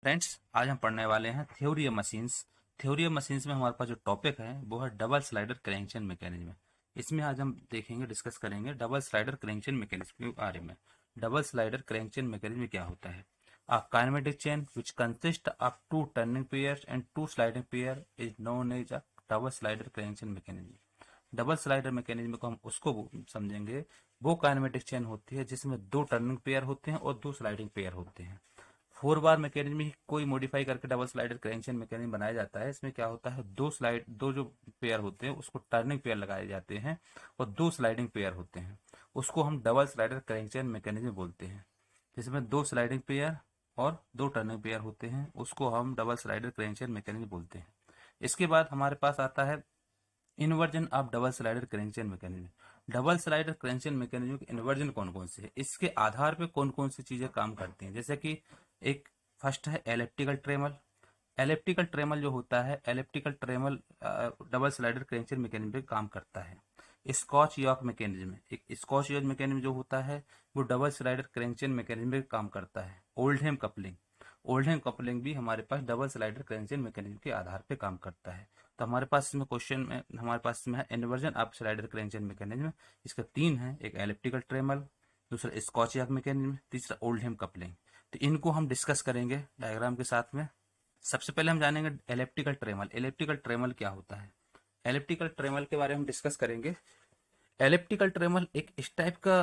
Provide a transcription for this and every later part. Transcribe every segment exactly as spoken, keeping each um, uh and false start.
Friends, आज हम पढ़ने वाले हैं theory of machines. Theory of machines में हमारे पास जो टॉपिक है वो है डबल स्लाइडर क्रैंकचेन मैकेनिज्म। इसमें आज हम देखेंगे, डिस्कस करेंगे डबल स्लाइडर क्रैंकचेन मैकेनिज्म के बारे में। डबल स्लाइडर क्रैंकचेन मैकेनिज्म क्या होता है? A kinematic chain which consists of two turning pairs and two sliding pair is known as a double slider crank mechanism। Double slider mechanism को हम उसको समझेंगे, वो काइनेमेटिक चेन होती है जिसमें दो टर्निंग पेयर होते हैं और दो स्लाइडिंग पेयर होते हैं। फोर बार मैकेनिज्म ही कोई मॉडिफाई करके डबल स्लाइडर क्रैंकचेन मैकेनिज्म बनाया जाता है। इसमें क्या होता है, दो स्लाइड दो जो पेयर होते हैं उसको टर्निंग पेयर लगाए जाते हैं और दो स्लाइडिंग पेयर होते हैं, उसको हम डबल स्लाइडर क्रैंकचेन मैकेनिज्म बोलते हैं। जिसमें दो स्लाइडिंग पेयर और दो टर्निंग पेयर होते हैं उसको हम डबल स्लाइडर क्रैंकचेन मैकेनिज्म बोलते हैं। इसके बाद हमारे पास आता है inversion of double slider crank chain mechanism. Double slider crank chain mechanism के इन्वर्जन कौन कौन से है, इसके आधार पे कौन कौन सी चीजें काम करती हैं। जैसे कि एक फर्स्ट है एलिप्टिकल ट्रेमल। एलिप्टिकल ट्रेमल जो होता है, elliptical trammel double slider crank chain mechanism पे काम करता है। स्कॉच यॉक मैकेनिज्म, एक स्कॉच यॉक मैकेनिज्म जो होता है वो डबल स्लाइडर क्रैंकचेन मैकेनिज्म पे काम करता है। ओल्डहेम कपलिंग, ओल्डहेम कपलिंग भी हमारे पास डबल स्लाइडर क्रैंकचेन मैकेनिज्म के आधार पे काम करता है। तो हमारे पास इसमें क्वेश्चन में हमारे पास इसमें है inversion of slider crank chain mechanism. इसका तीन है, एक एलिप्टिकल ट्रेमल, दूसरा स्कॉच यॉक मैकेनिज्म, तीसरा ओल्डहेम कपलिंग। तो इनको हम डिस्कस करेंगे डायग्राम के साथ में। सबसे पहले हम जानेंगे एलिप्टिकल ट्रेमल। एलिप्टिकल ट्रेमल क्या होता है, एलिप्टिकल ट्रेमल के बारे में डिस्कस करेंगे। एलिप्टिकल ट्रेमल एक इस टाइप का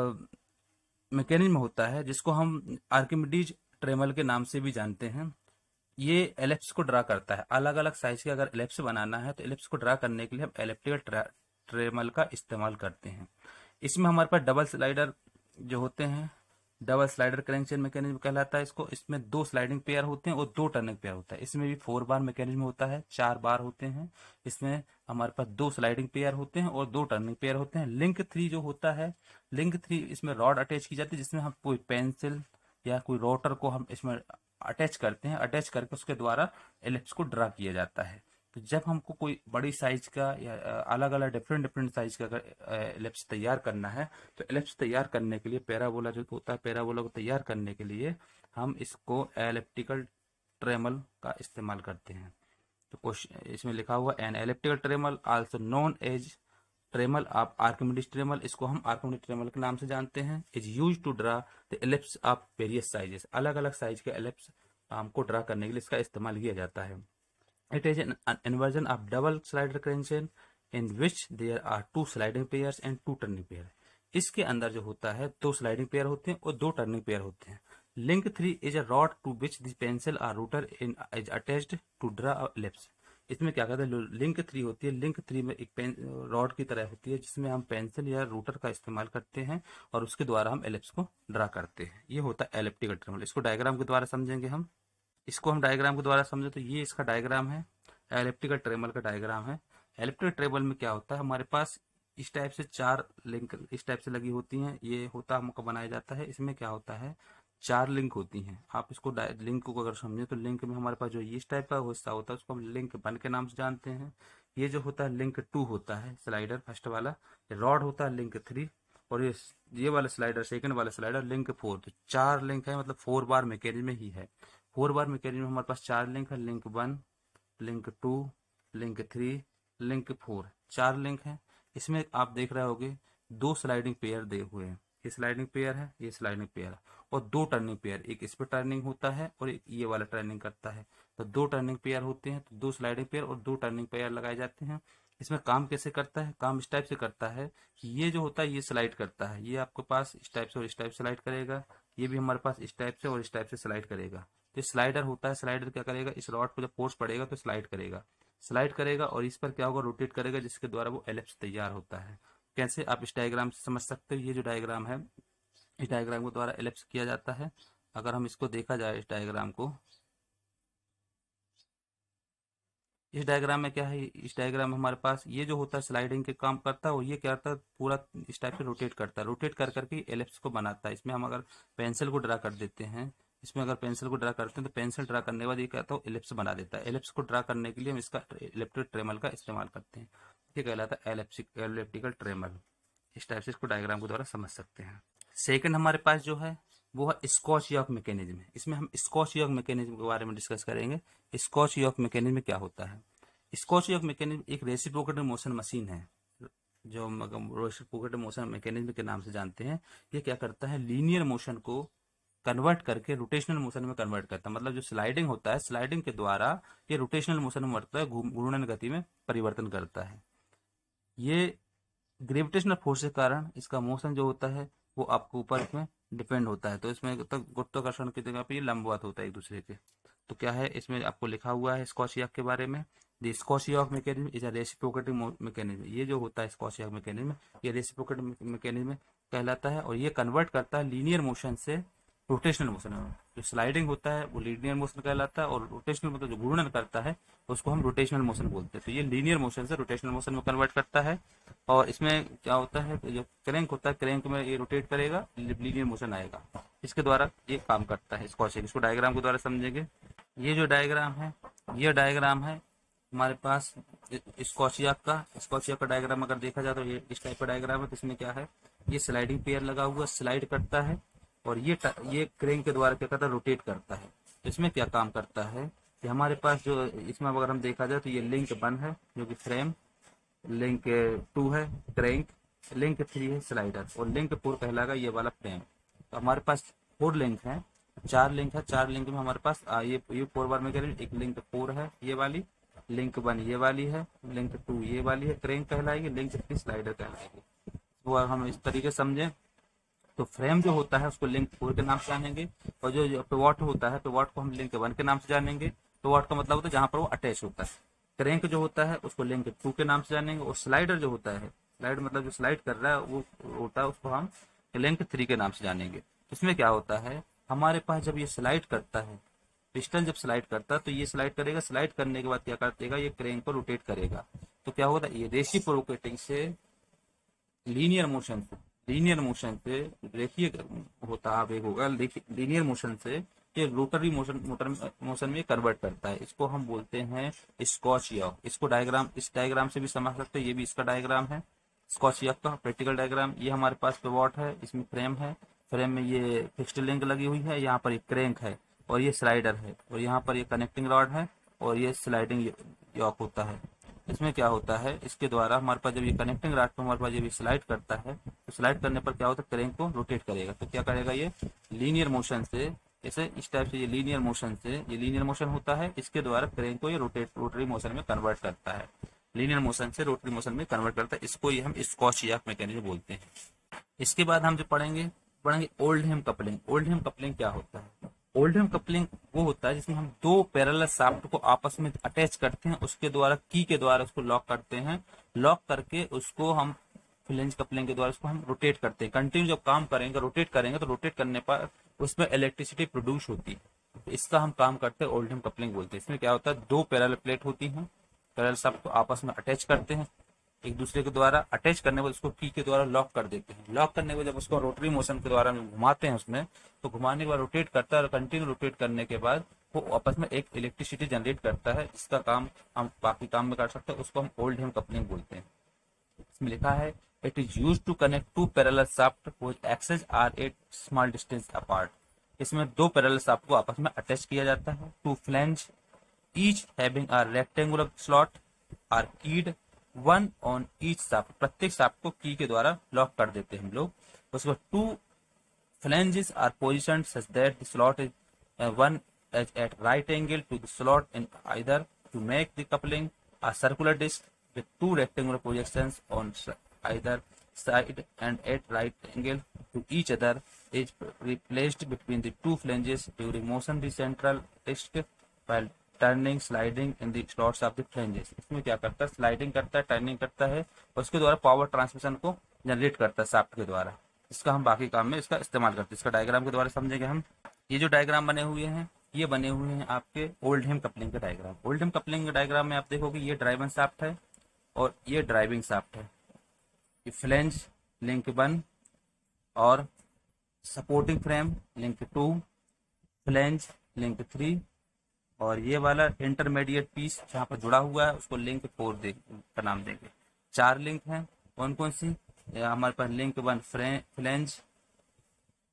मैकेनिज्म होता है जिसको हम आर्किमिडीज ट्रेमल के नाम से भी जानते हैं। ये एलिप्स को ड्रा करता है, अलग अलग साइज के अगर एलिप्स बनाना है तो एलिप्स को ड्रा करने के लिए हम एलिप्टिकल ट्रेमल का इस्तेमाल करते हैं। इसमें हमारे पास डबल स्लाइडर जो होते हैं, डबल स्लाइडर क्रैंकचेन मैकेनिज्म कहलाता है इसको। इसमें दो स्लाइडिंग पेयर होते हैं और दो टर्निंग पेयर होता है। इसमें भी फोर बार मैकेनिज्म होता है, चार बार होते हैं। इसमें हमारे पास दो स्लाइडिंग पेयर होते हैं और दो टर्निंग पेयर होते हैं। लिंक थ्री जो होता है, लिंक थ्री इसमें रॉड अटैच की जाती है जिसमें हम कोई पेंसिल या कोई रोटर को हम इसमें अटैच करते हैं। अटैच करके उसके द्वारा एलिप्स को ड्रा किया जाता है। तो जब हमको कोई बड़ी साइज का या अलग अलग डिफरेंट डिफरेंट साइज का अगर एलिप्स तैयार करना है तो एलिप्स तैयार करने के लिए पैराबोला जो होता है, पैराबोला को तैयार करने के लिए हम इसको एलिप्टिकल ट्रेमल का इस्तेमाल करते हैं। तो क्वेश्चन इसमें लिखा हुआ an elliptical trammel also known as trammel of Archimedes trammel, इसको हम आर्किमिडीज ट्रेमल के नाम से जानते हैं। Is use to draw the ellipse of various sizes, अलग अलग साइज के एलिप्स हमको ड्रा करने के लिए इसका इस्तेमाल किया जाता है। It is an inversion of double slider crankchain in which there are two sliding pairs and two turning pair। इसके अंदर जो होता है दो स्लाइडिंग पेयर होते हैं और दो टर्निंग पेयर होते हैं। Link three is a rod to which the pencil or router in is attached to draw ellipse. इसमें क्या कहते हैं, लिंक थ्री होती है। लिंक थ्री में एक पेन रॉड की तरह होती है जिसमें हम पेंसिल या रूटर का इस्तेमाल करते हैं और उसके द्वारा हम एलिप्स को ड्रा करते हैं। ये होता है एलिप्टिकल ट्रेमल। इसको डायग्राम के द्वारा समझेंगे हम। इसको हम डायग्राम के द्वारा समझे तो ये इसका डायग्राम है, एलिप्टिकल ट्रेमल का डायग्राम है। एलिप्टिकल ट्रेमल में क्या होता है, हमारे पास इस टाइप से चार लिंक इस टाइप से लगी होती हैं। ये होता हमको बनाया जाता है। इसमें क्या होता है, चार लिंक होती हैं। आप इसको लिंक को अगर समझे तो लिंक में हमारे पास जो इस टाइप का हिस्सा होता है उसको हम लिंक वन के नाम से जानते हैं। ये जो होता है लिंक टू होता है, स्लाइडर फर्स्ट वाला। रॉड होता है लिंक थ्री और ये ये वाला स्लाइडर सेकंड वाला स्लाइडर लिंक फोर। तो चार लिंक है, मतलब फोर बार मैकेनिज्म में ही है। फोर बार मैकेनिज्म में हमारे पास चार लिंक है, link one, link two, link three, link four, चार लिंक है। इसमें आप देख रहे होगे दो स्लाइडिंग पेयर दे हुए हैं, ये स्लाइडिंग पेयर है, ये स्लाइडिंग पेयर है और दो टर्निंग पेयर, एक इस पर टर्निंग होता है और एक ये वाला टर्निंग करता है। तो दो टर्निंग पेयर होते हैं, तो दो स्लाइडिंग पेयर और दो टर्निंग पेयर लगाए जाते हैं। इसमें काम कैसे करता है, काम इस टाइप से करता है कि ये जो होता है ये स्लाइड करता है, ये आपके पास इस टाइप से और इस टाइप से स्लाइड करेगा। ये भी हमारे पास इस टाइप से और इस टाइप से स्लाइड करेगा। तो स्लाइडर होता है, स्लाइडर क्या करेगा, इस रॉड को जब फोर्स पड़ेगा तो स्लाइड करेगा, स्लाइड करेगा और इस पर क्या होगा, रोटेट करेगा, जिसके द्वारा वो एलिप्स तैयार होता है। कैसे, आप इस डायग्राम से समझ सकते हो। ये जो डायग्राम है, इस डायग्राम के द्वारा एलिप्स किया जाता है। अगर हम इसको देखा जाए इस डायग्राम को, इस डायग्राम में क्या है, इस डायग्राम में हमारे पास ये जो होता है स्लाइडिंग के काम करता है और ये क्या करता है, पूरा इस टाइप से रोटेट करता है, रोटेट कर करके एलिप्स को बनाता है। इसमें हम अगर पेंसिल को ड्रा कर देते हैं, इसमें अगर पेंसिल को ड्रा करते हैं तो पेंसिल ड्रा करने के बाद ये क्या होता है, एलिप्स बना देता है। एलिप्स को ड्रा करने के लिए हम इसका एलिप्टिकल ट्रेमल का इस्तेमाल करते हैं। ये कहलाता है एलिप्टिकल ट्रेमल। इस टाइप से इसको डायग्राम के द्वारा समझ सकते हैं। सेकंड हमारे पास जो है वो है स्कॉच यॉर्क मैकेनिज्म। इसमें हम स्कॉच यॉर्क मैकेनिज्म के बारे में डिस्कस करेंगे। स्कॉच यॉर्क मैकेनिज्म क्या होता है? स्कॉच यॉर्क मैकेनिज्म एक रेसिप्रोकेटिंग मोशन मशीन है, जो रेसिप्रोकेटिंग मोशन मैकेनिज्म के नाम से जानते हैं। ये क्या करता है, लीनियर मोशन को कन्वर्ट करके रोटेशनल मोशन में कन्वर्ट करता है। मतलब जो स्लाइडिंग होता है, स्लाइडिंग के द्वारा ये रोटेशनल मोशन में बढ़ता है, घूर्णन गति में परिवर्तन करता है। ये ग्रेविटेशनल फोर्स के कारण इसका मोशन जो होता है वो आपके ऊपर इसमें डिपेंड होता है। तो इसमें तक गुरुत्वाकर्षण की जगह पे ये लंबवत होता है एक दूसरे के। तो क्या है, इसमें आपको लिखा हुआ है स्कॉच यॉर्क के बारे में। The scotch yoke mechanism is a reciprocating mechanism. ये जो होता है स्कॉच यॉर्क मैकेनिज्म, ये रेसिप्रोकेटिंग मैकेनिज्म कहलाता है, और ये कन्वर्ट करता है लीनियर मोशन से रोटेशनल मोशन में। जो स्लाइडिंग होता है वो लीनियर मोशन कहलाता है, और रोटेशनल मतलब जो घूर्णन करता है उसको हम रोटेशनल मोशन बोलते हैं। तो ये लीनियर मोशन से रोटेशनल मोशन में कन्वर्ट करता है। और इसमें क्या होता है, जो क्रैंक होता है, क्रैंक में ये रोटेट करेगा, लीनियर मोशन आएगा, इसके द्वारा ये काम करता है स्कॉच यॉर्क। इसको डायग्राम के द्वारा समझेंगे। ये जो डायग्राम है, ये डायग्राम है हमारे पास स्कॉच यॉर्क का। स्कॉच यॉर्क का डायग्राम अगर देखा जाए तो ये इस टाइप का डायग्राम है। तो इसमें क्या है, ये स्लाइडिंग पेयर लगा हुआ, स्लाइड करता है, और ये ये क्रैंक के द्वारा क्या करता है, रोटेट करता है। इसमें क्या काम करता है कि हमारे पास जो इसमें अगर हम देखा जाए तो ये लिंक वन है जो कि फ्रेम, लिंक टू है क्रैंक, लिंक थ्री है स्लाइडर, और लिंक फोर कहलाएगा ये वाला फ्रेम। तो हमारे पास फोर लिंक है, चार लिंक है। चार लिंक में हमारे पास आ, ये ये फोर बार में करें, एक लिंक फोर है ये वाली, लिंक वन ये वाली है, लिंक टू ये वाली है क्रैंक कहलाएगी, लिंक थ्री स्लाइडर कहलाएगी। वो हम इस तरीके से समझें। तो फ्रेम जो होता है उसको लिंक फोर के नाम से जानेंगे, और जो पिवॉट होता है, पिवॉट को हम लिंक वन के नाम से जानेंगे। पिवॉट का मतलब होता है जहां पर वो अटैच होता है। क्रैंक जो होता है उसको लिंक टू के नाम से जानेंगे, और स्लाइडर जो होता है, स्लाइड मतलब जो स्लाइड कर रहा है वो होता है, उसको हम लिंक थ्री के नाम से जानेंगे। इसमें क्या होता है, हमारे पास जब ये स्लाइड करता है, पिस्टन जब स्लाइड करता है तो ये स्लाइड करेगा, स्लाइड करने के बाद क्या करेगा, ये क्रैंक को रोटेट करेगा। तो क्या होता है, ये रेसिप्रोकेटिंग से लीनियर मोशन से लीनियर मोशन से रेखीय होता आवेग होगा, लीनियर मोशन से ये रोटरी मोशन मोटर मोशन में कन्वर्ट करता है। इसको हम बोलते हैं स्कॉच यॉर्क। इसको डायग्राम इस डायग्राम से भी समझ सकते हैं। ये भी इसका डायग्राम है स्कॉच यॉर्क का प्रैक्टिकल डायग्राम। ये हमारे पास पिवॉट है, इसमें फ्रेम है, फ्रेम में ये फिक्स्ड लिंक लगी हुई है, यहाँ पर एक क्रैंक है, और ये स्लाइडर है, और यहाँ पर ये कनेक्टिंग रॉड है, और ये स्लाइडिंग यॉर्क होता है। इसमें क्या होता है, इसके द्वारा हमारे पास जब ये कनेक्टिंग रॉड पर हमारे पास जब ये स्लाइड करता है, तो स्लाइड करने पर क्या होता है, क्रैंक को रोटेट करेगा। तो क्या करेगा, ये लीनियर मोशन से, ऐसे इस टाइप से ये लीनियर मोशन से ये लीनियर मोशन होता है, इसके द्वारा क्रैंक को ये रोटेट रोटरी मोशन में कन्वर्ट करता है। लीनियर मोशन से रोटरी मोशन में कन्वर्ट करता है, इसको ये हम स्कॉच यॉर्क मैकेनिज्म बोलते हैं। इसके बाद हम जो पढ़ेंगे पढ़ेंगे ओल्डहैम कपलिंग। ओल्डहैम कपलिंग क्या होता है? ओल्डहैम कपलिंग वो होता है जिसमें हम दो पैरेलल शाफ्ट को आपस में अटैच करते हैं, उसके द्वारा की के द्वारा उसको लॉक करते हैं, लॉक करके उसको हम फ्लेंज कपलिंग के द्वारा उसको हम रोटेट करते हैं। कंटिन्यू जब काम करेंगे, रोटेट करेंगे, तो रोटेट करने पर उसमें इलेक्ट्रिसिटी प्रोड्यूस होती है। तो इसका हम काम करते हैं ओल्डहैम कपलिंग बोलते हैं। इसमें क्या होता है, दो पैरेलल प्लेट होती हैं, पैरेलल शाफ्ट को आपस में अटैच करते हैं एक दूसरे के द्वारा, अटैच करने के बाद उसको की के द्वारा लॉक कर देते हैं। लॉक करने के बाद जब उसको रोटरी मोशन के द्वारा घुमाते हैं उसमें, तो घुमाने के बाद रोटेट करता है, और कंटिन्यू रोटेट करने के बाद वो आपस में एक इलेक्ट्रिसिटी जनरेट करता है। इसका काम हम बाकी काम में कर सकते हैं, उसको हम ओल्डहैम कपलिंग बोलते हैं। इसमें लिखा है it is use to connect to parallel shaft which axes are at small distance apart. इसमें दो पैरेलल शाफ्ट को आपस में अटैच किया जाता है। Two flange each having a rectangular slot or keyed one on each shaft. प्रत्येक shaft को की के द्वारा लॉक कर देते हैं हम लोग। उसके बाद two flanges are position such that the slot is one is at right angle to the slot in either to make the coupling a circular disc with two rectangular projections on either side and at right angle to each other is replaced between the two flanges during motion the central disc while turning sliding in the slots of the flanges। इसमें क्या करता है, sliding करता है, turning करता है, और उसके द्वारा पावर ट्रांसमिशन को जनरेट करता है शाफ्ट के द्वारा। इसका हम बाकी काम में इसका इस्तेमाल करते हैं। इसका डायग्राम के द्वारा समझेंगे हम। ये जो डायग्राम बने हुए हैं, ये बने हुए हैं आपके ओल्डहैम कपलिंग के डायग्राम। ओल्डहैम कपलिंग के डायग्राम में आप देखोगे ये ड्राइविंग शाफ्ट है और ये ड्राइविंग शाफ्ट है। ये फ्लैंज लिंक वन और supporting frame link two, flange link three, और ये वाला इंटरमीडिएट पीस जहाँ पर जुड़ा हुआ है उसको लिंक फोर दे का नाम देंगे। चार लिंक हैं, कौन कौन सी? हमारे पास link one flange,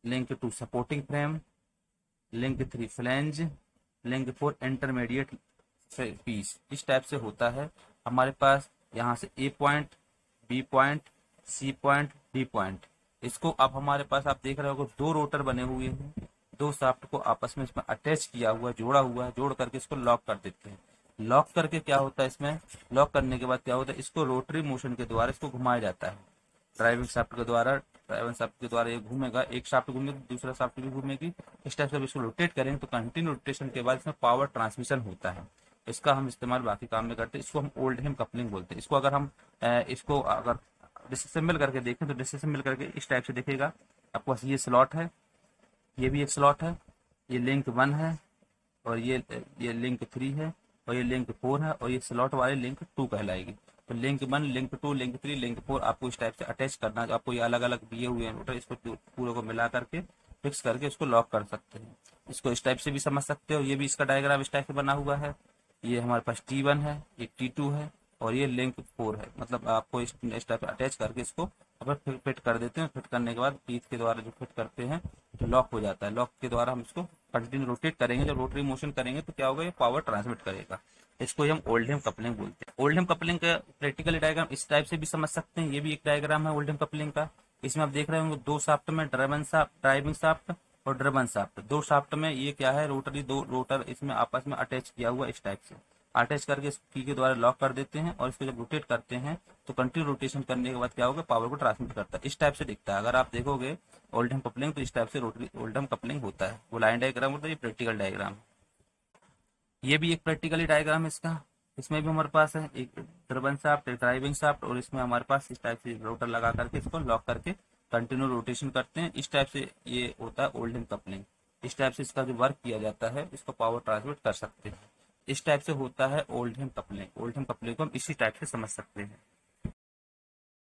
link two supporting frame, link three flange, link four intermediate piece. इस टाइप से होता है हमारे पास यहाँ से A point, B point, C point, D point. इसको अब हमारे पास आप देख रहे हो दो रोटर बने हुए हैं, दो शाफ्ट को आपस में इसमें अटैच किया हुआ है, जोड़ा हुआ है, जोड़ करके इसको लॉक कर देते हैं। लॉक करके क्या होता है, इसमें लॉक करने के बाद क्या होता है, इसको रोटरी मोशन के द्वारा इसको घुमाया जाता है ड्राइविंग शाफ्ट के द्वारा। ड्राइविंग शाफ्ट के द्वारा ये घूमेगा, एक शाफ्ट घूमेगी दूसरा शाफ्ट भी घूमेगी। इस टाइप से इसको रोटेट करेंगे तो कंटिन्यू रोटेशन के बाद इसमें पावर ट्रांसमिशन होता है। इसका हम इस्तेमाल बाकी काम में करते हैं। इसको हम ओल्डहेम कपलिंग बोलते हैं। इसको अगर हम इसको अगर डिसअसेंबल करके देखें तो डिसअसेंबल करके इस टाइप से दिखेगा। आपके पास ये स्लॉट है, ये भी एक स्लॉट है, ये लिंक वन है, और ये ये लिंक थ्री है, और ये लिंक फोर है, और ये स्लॉट वाली लिंक टू कहलाएगी। तो link one, link two, link three, link four आपको इस टाइप से अटैच करना है। आपको ये अलग अलग दिए हुए हैं रोटर, इसको पूरे को मिला करके फिक्स करके इसको लॉक कर सकते हैं। इसको इस टाइप से भी समझ सकते हो। ये भी इसका डायग्राम इस टाइप से बना हुआ है। ये हमारे पास टी वन है, ये टी टू है, और ये लिंक फोर है। मतलब आपको इस टाइप अटैच करके इसको अपन फिट कर देते हैं। फिट करने के बाद टीथ के द्वारा जो फिट करते हैं तो लॉक हो जाता है। लॉक के द्वारा हम इसको कंटिन्यू रोटेट करेंगे। जब रोटरी मोशन करेंगे तो क्या होगा, ये पावर ट्रांसमिट करेगा। इसको हम ओल्डहेम कपलिंग बोलते हैं। ओल्डहेम कपलिंग का प्रैक्टिकल डायग्राम इस टाइप से भी समझ सकते हैं। ये भी एक डायग्राम है ओल्डहेम कपलिंग का। इसमें आप देख रहे होंगे दो शाफ्ट में ड्राइविंग शाफ्ट, ड्राइविंग शाफ्ट और ड्रिवन शाफ्ट। दो शाफ्ट में ये क्या है, रोटरी, दो रोटर इसमें आपस में अटैच किया हुआ इस टाइप से। अटैच करके इस की के द्वारा लॉक कर देते हैं, और इसको जब रोटेट करते हैं तो कंटिन्यू रोटेशन करने के बाद क्या होगा, पावर को ट्रांसमिट करता है। इस टाइप से दिखता है। अगर आप देखोगे ओल्डहेम कपलिंग तो इस टाइप से रोटरी ओल्डहेम कपलिंग होता है। वो लाइन डायग्राम होता है, ये प्रैक्टिकल डायग्राम। ये भी एक प्रैक्टिकली डायग्राम है इसका। इसमें भी हमारे पास है एक ड्रिवन शाफ्ट, एक ड्राइविंग शाफ्ट, और इसमें हमारे पास इस टाइप से रोटर लगा करके इसको लॉक करके कंटिन्यू रोटेशन करते हैं। इस टाइप से ये होता है ओल्डहेम कपलिंग। इस टाइप से इसका जो वर्क किया जाता है इसको पावर ट्रांसमिट कर सकते हैं। इस टाइप से होता है ओल्डहेम कपलिंग। ओल्डहेम कपलिंग को हम इसी टाइप से समझ सकते हैं।